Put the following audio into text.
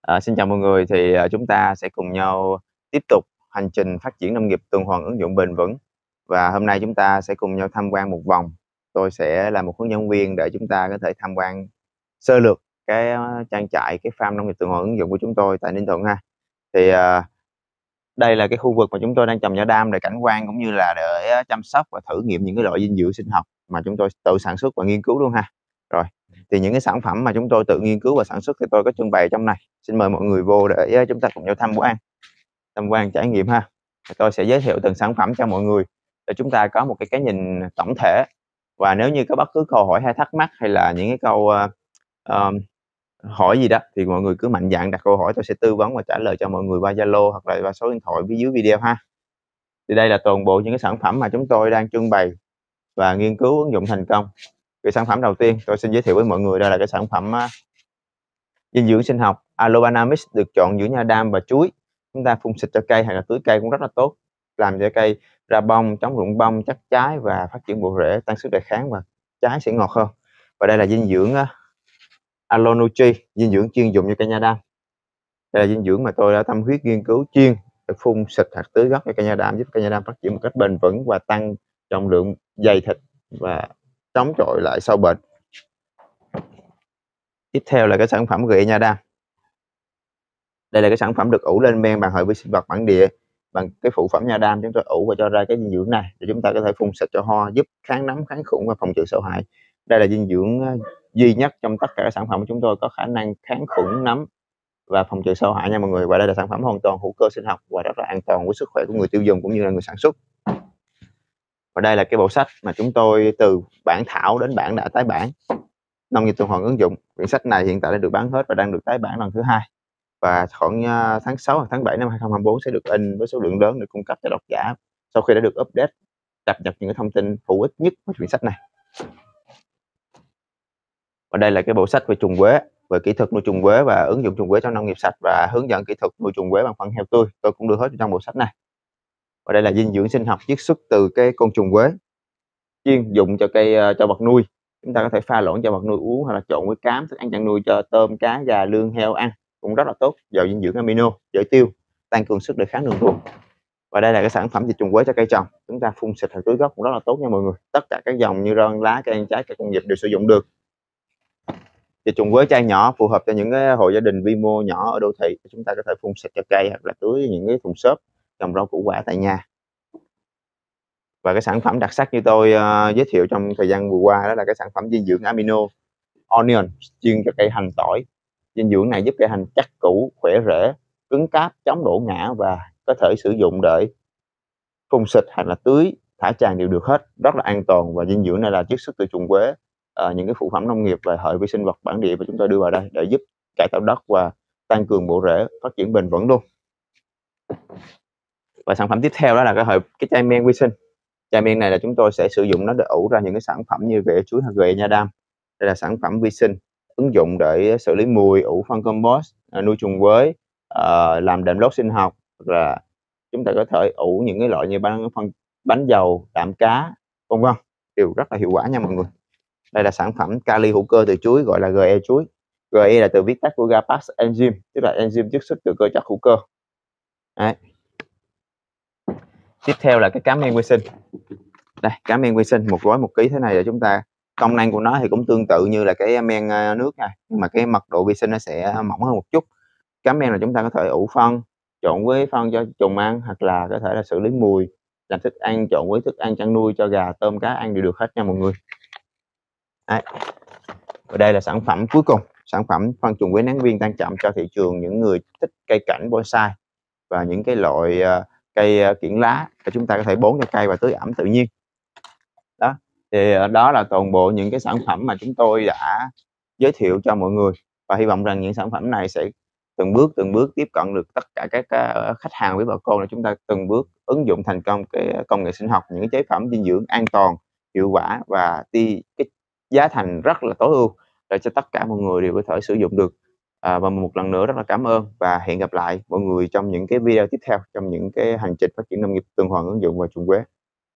Xin chào mọi người, thì chúng ta sẽ cùng nhau tiếp tục hành trình phát triển nông nghiệp tuần hoàn ứng dụng bền vững. Và hôm nay chúng ta sẽ cùng nhau tham quan một vòng. Tôi sẽ là một hướng dẫn viên để chúng ta có thể tham quan sơ lược cái trang trại, cái farm nông nghiệp tuần hoàn ứng dụng của chúng tôi tại Ninh Thuận ha. Thì đây là cái khu vực mà chúng tôi đang trồng nha đam để cảnh quan, cũng như là để chăm sóc và thử nghiệm những cái loại dinh dưỡng sinh học mà chúng tôi tự sản xuất và nghiên cứu luôn ha. Rồi, thì những cái sản phẩm mà chúng tôi tự nghiên cứu và sản xuất thì tôi có trưng bày trong này. Xin mời mọi người vô để chúng ta cùng nhau tham quan trải nghiệm ha. Tôi sẽ giới thiệu từng sản phẩm cho mọi người để chúng ta có một cái nhìn tổng thể. Và nếu như có bất cứ câu hỏi hay thắc mắc, hay là những cái câu hỏi gì đó, thì mọi người cứ mạnh dạn đặt câu hỏi, tôi sẽ tư vấn và trả lời cho mọi người qua Zalo hoặc là qua số điện thoại phía dưới video ha. Thì đây là toàn bộ những cái sản phẩm mà chúng tôi đang trưng bày và nghiên cứu ứng dụng thành công. Cái sản phẩm đầu tiên tôi xin giới thiệu với mọi người, đây là cái sản phẩm dinh dưỡng sinh học Alobana Mix, được chọn giữa nha đam và chuối. Chúng ta phun xịt cho cây hay là tưới cây cũng rất là tốt, làm cho cây ra bông, chống rụng bông, chắc trái và phát triển bộ rễ, tăng sức đề kháng và trái sẽ ngọt hơn. Và đây là dinh dưỡng Alonutri, dinh dưỡng chuyên dụng cho cây nha đam. Đây là dinh dưỡng mà tôi đã tâm huyết nghiên cứu chuyên để phun xịt hoặc tưới gốc cho cây nha đam, giúp cây nha đam phát triển một cách bền vững và tăng trọng lượng, dày thịt và chống chọi lại sâu bệnh. Tiếp theo là cái sản phẩm gậy nha đam. Đây là cái sản phẩm được ủ lên men bằng hợp vi sinh vật bản địa, bằng cái phụ phẩm nha đam chúng tôi ủ và cho ra cái dinh dưỡng này để chúng ta có thể phun xịt cho hoa, giúp kháng nấm, kháng khuẩn và phòng trừ sâu hại. Đây là dinh dưỡng duy nhất trong tất cả các sản phẩm của chúng tôi có khả năng kháng khuẩn, nấm và phòng trừ sâu hại nha mọi người. Và đây là sản phẩm hoàn toàn hữu cơ sinh học và rất là an toàn với sức khỏe của người tiêu dùng cũng như là người sản xuất. Và đây là cái bộ sách mà chúng tôi từ bản thảo đến bản đã tái bản, nông nghiệp tuần hoàn ứng dụng. Quyển sách này hiện tại đã được bán hết và đang được tái bản lần thứ 2. Và khoảng tháng 6 hoặc tháng 7 năm 2024 sẽ được in với số lượng lớn để cung cấp cho độc giả sau khi đã được update, cập nhật những cái thông tin hữu ích nhất của quyển sách này. Và đây là cái bộ sách về trùng quế, về kỹ thuật nuôi trùng quế và ứng dụng trùng quế trong nông nghiệp sạch, và hướng dẫn kỹ thuật nuôi trùng quế bằng phân heo tươi, tôi cũng đưa hết trong bộ sách này. Và đây là dinh dưỡng sinh học chiết xuất từ cái côn trùng quế, chuyên dụng cho cây cho vật nuôi. Chúng ta có thể pha lẫn cho vật nuôi uống, hoặc là trộn với cám, thức ăn chăn nuôi cho tôm, cá, gà, lươn, heo ăn, cũng rất là tốt, giàu dinh dưỡng amino, dễ tiêu, tăng cường sức đề kháng đường ruột. Và đây là cái sản phẩm diệt trùng quế cho cây trồng, chúng ta phun xịt hoặc tưới gốc cũng rất là tốt nha mọi người. Tất cả các dòng như rau, lá, cây ăn trái, cây công nghiệp đều sử dụng được. Diệt trùng quế chai nhỏ phù hợp cho những cái hộ gia đình vi mô nhỏ ở đô thị, chúng ta có thể phun xịt cho cây hoặc là tưới những cái thùng xốp trồng rau củ quả tại nhà. Và cái sản phẩm đặc sắc như tôi giới thiệu trong thời gian vừa qua, đó là cái sản phẩm dinh dưỡng amino onion, chuyên cho cây hành tỏi. Dinh dưỡng này giúp cây hành chắc củ, khỏe rễ, cứng cáp, chống đổ ngã và có thể sử dụng để phun xịt hoặc là tưới thả tràn đều được hết, rất là an toàn. Và dinh dưỡng này là chiết xuất từ trùng quế, những cái phụ phẩm nông nghiệp và hệ vi sinh vật bản địa mà chúng tôi đưa vào đây để giúp cải tạo đất và tăng cường bộ rễ, phát triển bền vững luôn. Và sản phẩm tiếp theo đó là cái chai men vi sinh. Chai men này là chúng tôi sẽ sử dụng nó để ủ ra những cái sản phẩm như gậy chuối hoặc gậy nha đam. Đây là sản phẩm vi sinh ứng dụng để xử lý mùi, ủ phân compost, nuôi trùng quế, làm đệm lót sinh học, hoặc là chúng ta có thể ủ những cái loại như bánh dầu, đạm cá, vân vân, đều rất là hiệu quả nha mọi người. Đây là sản phẩm kali hữu cơ từ chuối, gọi là GE chuối. GE là từ viết tắt của GAPAX enzyme, tức là enzyme chiết xuất từ cơ chất hữu cơ. Đấy. Tiếp theo là cái cá men vi sinh. Đây, cá men vi sinh 1 gói 1 kg thế này, là chúng ta công năng của nó thì cũng tương tự như là cái men nước này, nhưng mà cái mật độ vi sinh nó sẽ mỏng hơn một chút. Cá men là chúng ta có thể ủ phân, trộn với phân cho trùng ăn, hoặc là có thể là xử lý mùi, làm thức ăn, trộn với thức ăn chăn nuôi cho gà, tôm, cá ăn đều được hết nha mọi người. Đấy. Và đây là sản phẩm cuối cùng, sản phẩm phân trùng quế nắng viên tăng chậm cho thị trường những người thích cây cảnh bonsai và những cái loại cây kiểng lá để chúng ta có thể bón cho cây và tưới ẩm tự nhiên. Đó, thì đó là toàn bộ những cái sản phẩm mà chúng tôi đã giới thiệu cho mọi người, và hy vọng rằng những sản phẩm này sẽ từng bước tiếp cận được tất cả các khách hàng với bà con, để chúng ta từng bước ứng dụng thành công cái công nghệ sinh học, những cái chế phẩm dinh dưỡng an toàn, hiệu quả và cái giá thành rất là tối ưu để cho tất cả mọi người đều có thể sử dụng được. Và một lần nữa rất là cảm ơn và hẹn gặp lại mọi người trong những cái video tiếp theo, trong những cái hành trình phát triển nông nghiệp tuần hoàn ứng dụng và trùng quế.